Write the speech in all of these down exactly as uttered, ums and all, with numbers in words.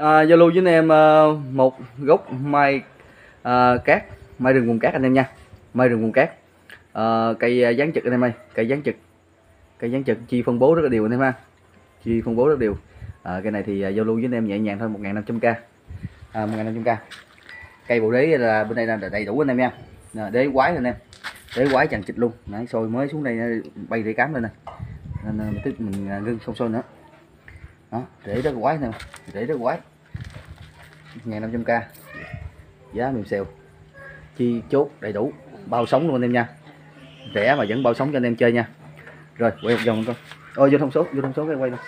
à, giao lưu với anh em uh, một gốc mai uh, cát, mai rừng vùng cát anh em nha, mai rừng vùng cát. Uh, cây dán trực anh em ơi, cây dán trực, cây dán trực chi phân bố rất là đều anh em ha, chi phân bố rất đều. À, cây này thì uh, giao lưu với anh em nhẹ nhàng thôi, một nghìn năm trăm k, à, một nghìn năm trăm k. Cây bộ đế là bên đây là đầy đủ anh em nha, à, đế quái anh em, đế quái chằng chịch luôn. Nãy sôi mới xuống đây bay rễ cám lên này, nên tức mình ngưng không sôi nữa. Đó, rễ rất quái nè, rễ rất quái, một nghìn năm trăm k, giá mềm xèo, chi chốt đầy đủ, bao sống luôn anh em nha, rẻ mà vẫn bao sống cho anh em chơi nha. Rồi quay một vòng con, ôi vô thông số, vô thông số cái quay luôn.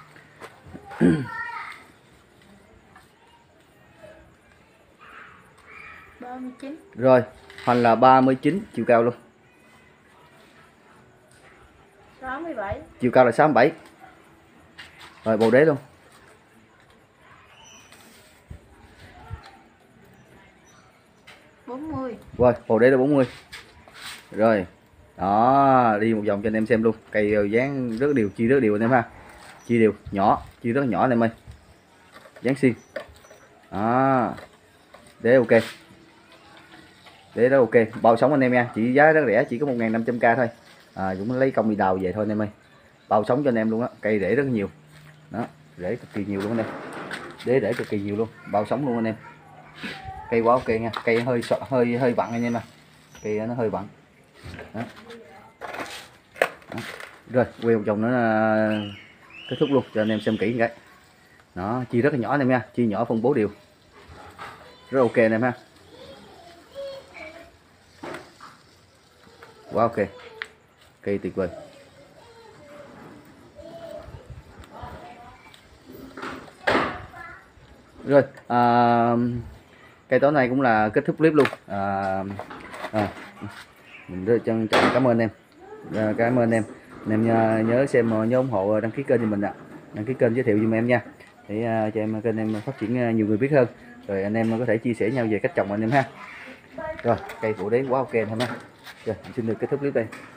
ba mươi chín. Rồi hoành là ba mươi chín, chiều cao luôn, sáu mươi bảy. chiều cao là sáu mươi bảy. Rồi bồ đế luôn, bốn mươi. rồi bồ đế là bốn mươi. Rồi đó, đi một vòng cho anh em xem luôn. Cây dáng rất đều, chi rất đều anh em ha, chi đều, nhỏ, chi rất nhỏ anh em ơi, dáng xiên. Đó, đế ok, đế đó ok, bao sống anh em nha, chỉ giá rất rẻ, chỉ có một nghìn năm trăm k thôi. À, Dũng lấy công đi đào về thôi anh em ơi, bao sống cho anh em luôn á. Cây rễ rất nhiều, đó, rễ cực kỳ nhiều luôn anh em, đế rễ cực kỳ nhiều luôn, bao sống luôn anh em. Cây quá ok nha, cây hơi hơi hơi vặn anh em à, cây nó hơi vặn. Đó. Đó. Rồi quay một vòng nữa là kết thúc luôn cho anh em xem kỹ cái. Đó, chi rất là nhỏ anh em nha, chi nhỏ phân bố đều, rất ok anh em ha, quá ok, cây tuyệt vời. Rồi à, cây tối nay cũng là kết thúc clip luôn. À, à, mình rất trân trọng cảm ơn em, à, cảm ơn em anh em nhớ, nhớ xem, nhớ ủng hộ, đăng ký kênh cho mình ạ, à. Đăng ký kênh giới thiệu giùm em nha, để uh, cho em kênh em phát triển uh, nhiều người biết hơn, rồi anh em có thể chia sẻ nhau về cách trồng anh em ha. Rồi cây bộ đế quá ok anh em ha. Rồi mình xin được kết thúc clip đây.